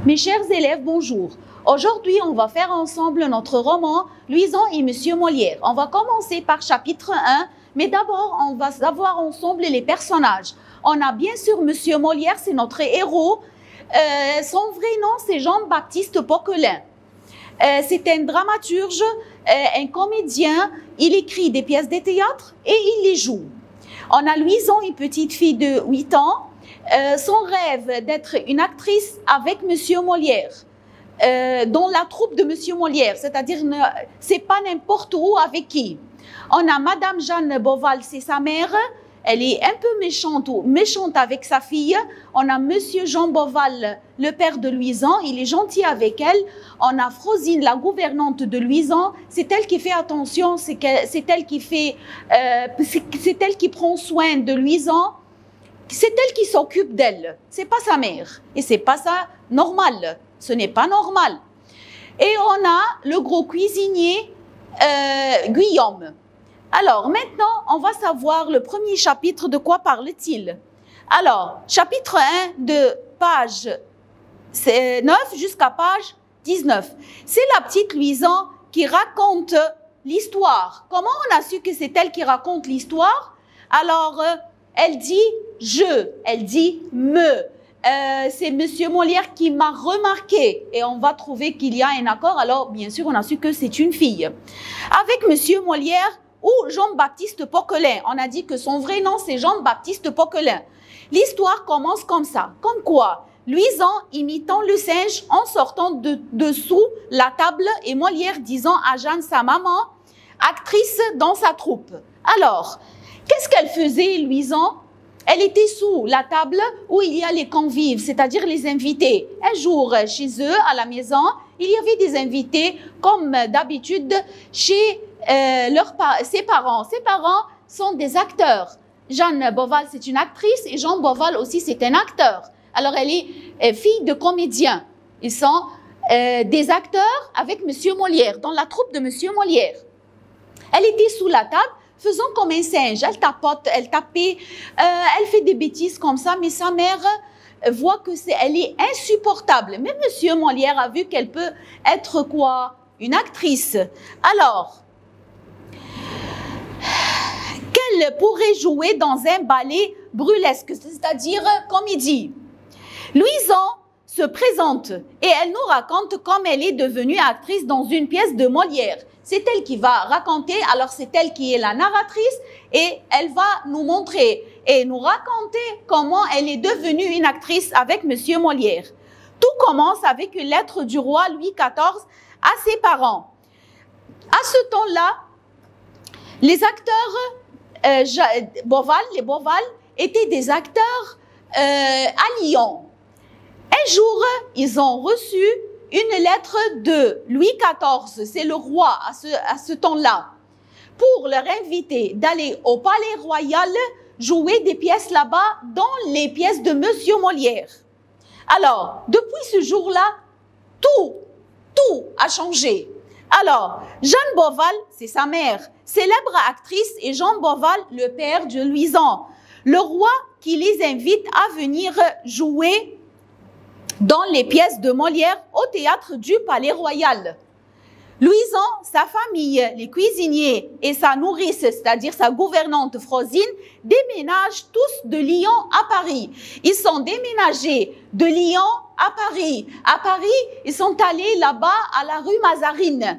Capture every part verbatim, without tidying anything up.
Mes chers élèves, bonjour. Aujourd'hui, on va faire ensemble notre roman « Louison et Monsieur Molière ». On va commencer par chapitre un, mais d'abord, on va savoir ensemble les personnages. On a bien sûr Monsieur Molière, c'est notre héros. Euh, son vrai nom, c'est Jean-Baptiste Poquelin. Euh, c'est un dramaturge, euh, un comédien. Il écrit des pièces de théâtre et il les joue. On a Louison, une petite fille de huit ans. Euh, son rêve d'être une actrice avec Monsieur Molière, euh, dans la troupe de Monsieur Molière, c'est-à-dire c'est pas n'importe où avec qui. On a Madame Jeanne Beauval, c'est sa mère, elle est un peu méchante ou méchante avec sa fille. On a Monsieur Jean Beauval, le père de Louison, il est gentil avec elle. On a Frosine, la gouvernante de Louison, c'est elle qui fait attention, c'est elle qui fait, euh, c'est elle qui prend soin de Louison. C'est elle qui s'occupe d'elle, c'est pas sa mère. Et c'est pas ça normal, ce n'est pas normal. Et on a le gros cuisinier euh, Guillaume. Alors maintenant, on va savoir le premier chapitre, de quoi parle-t-il? Alors, chapitre un de page neuf jusqu'à page dix-neuf. C'est la petite Louison qui raconte l'histoire. Comment on a su que c'est elle qui raconte l'histoire? Alors, euh, elle dit « je », elle dit « me ». Euh, c'est Monsieur Molière qui m'a remarqué et on va trouver qu'il y a un accord. Alors, bien sûr, on a su que c'est une fille. Avec Monsieur Molière ou Jean-Baptiste Poquelin, on a dit que son vrai nom, c'est Jean-Baptiste Poquelin. L'histoire commence comme ça. Comme quoi? Louison imitant le singe en sortant de dessous la table et Molière disant à Jeanne, sa maman, actrice dans sa troupe. Alors, qu'est-ce qu'elle faisait, Louison? Elle était sous la table où il y a les convives, c'est-à-dire les invités. Un jour, chez eux, à la maison, il y avait des invités, comme d'habitude, chez euh, leurs, ses parents. Ses parents sont des acteurs. Jeanne Beauval, c'est une actrice, et Jean Beauval aussi, c'est un acteur. Alors, elle est euh, fille de comédien. Ils sont euh, des acteurs avec Monsieur Molière, dans la troupe de Monsieur Molière. Elle était sous la table, faisant comme un singe, elle tapote, elle tapait, euh, elle fait des bêtises comme ça, mais sa mère voit que c'est, elle est insupportable. Mais Monsieur Molière a vu qu'elle peut être quoi? Une actrice. Alors, qu'elle pourrait jouer dans un ballet burlesque, c'est-à-dire comédie. Louison se présente et elle nous raconte comment elle est devenue actrice dans une pièce de Molière. C'est elle qui va raconter, alors c'est elle qui est la narratrice et elle va nous montrer et nous raconter comment elle est devenue une actrice avec Monsieur Molière. Tout commence avec une lettre du roi Louis quatorze à ses parents. À ce temps-là, les acteurs euh, Beauval, les Beauval étaient des acteurs euh, à Lyon. Un jour, ils ont reçu une lettre de Louis quatorze, c'est le roi à ce, à ce temps-là, pour leur inviter d'aller au Palais Royal jouer des pièces là-bas dans les pièces de Monsieur Molière. Alors, depuis ce jour-là, tout, tout a changé. Alors, Jeanne Beauval, c'est sa mère, célèbre actrice, et Jean Beauval, le père de Louison, le roi qui les invite à venir jouer dans les pièces de Molière au théâtre du Palais Royal. Louison, sa famille, les cuisiniers et sa nourrice, c'est-à-dire sa gouvernante Frosine, déménagent tous de Lyon à Paris. Ils sont déménagés de Lyon à Paris. À Paris, ils sont allés là-bas à la rue Mazarine.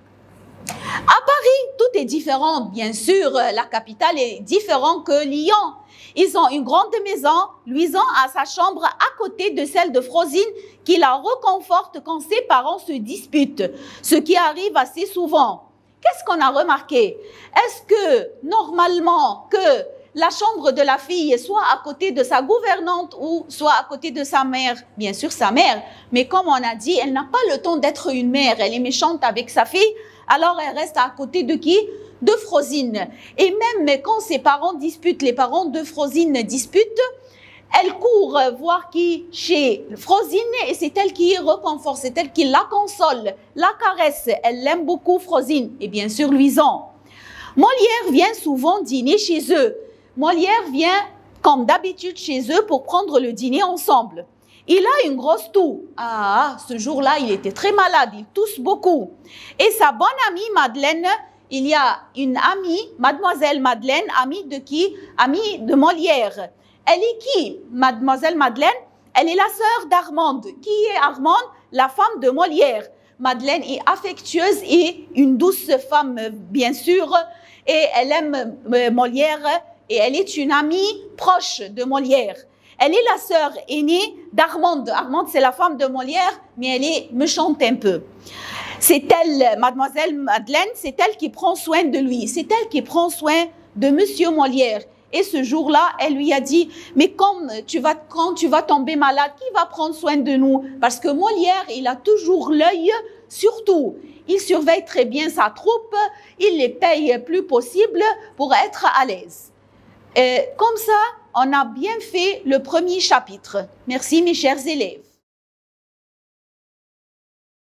À Paris, tout est différent, bien sûr, la capitale est différente que Lyon. Ils ont une grande maison, Louison a sa chambre à côté de celle de Frosine qui la reconforte quand ses parents se disputent, ce qui arrive assez souvent. Qu'est-ce qu'on a remarqué? Est-ce que, normalement, que la chambre de la fille soit à côté de sa gouvernante ou soit à côté de sa mère? Bien sûr, sa mère. Mais comme on a dit, elle n'a pas le temps d'être une mère. Elle est méchante avec sa fille, alors elle reste à côté de qui? De Frosine. Et même quand ses parents disputent, les parents de Frosine disputent, elle court voir qui chez Frosine et c'est elle qui reconforte, c'est elle qui la console, la caresse. Elle l'aime beaucoup, Frosine. Et bien sûr, Louison. Molière vient souvent dîner chez eux. Molière vient, comme d'habitude, chez eux pour prendre le dîner ensemble. Il a une grosse toux. Ah, ce jour-là, il était très malade, il tousse beaucoup. Et sa bonne amie Madeleine, il y a une amie, mademoiselle Madeleine, amie de qui? Amie de Molière. Elle est qui, mademoiselle Madeleine? Elle est la sœur d'Armande. Qui est Armande? La femme de Molière. Madeleine est affectueuse et une douce femme, bien sûr, et elle aime Molière et elle est une amie proche de Molière. Elle est la sœur aînée d'Armande. Armande, c'est la femme de Molière, mais elle est méchante un peu. C'est elle, mademoiselle Madeleine, c'est elle qui prend soin de lui. C'est elle qui prend soin de monsieur Molière. Et ce jour-là, elle lui a dit, mais comme tu vas, quand tu vas tomber malade, qui va prendre soin de nous? Parce que Molière, il a toujours l'œil sur tout. Il surveille très bien sa troupe, il les paye le plus possible pour être à l'aise. Comme ça, on a bien fait le premier chapitre. Merci mes chers élèves.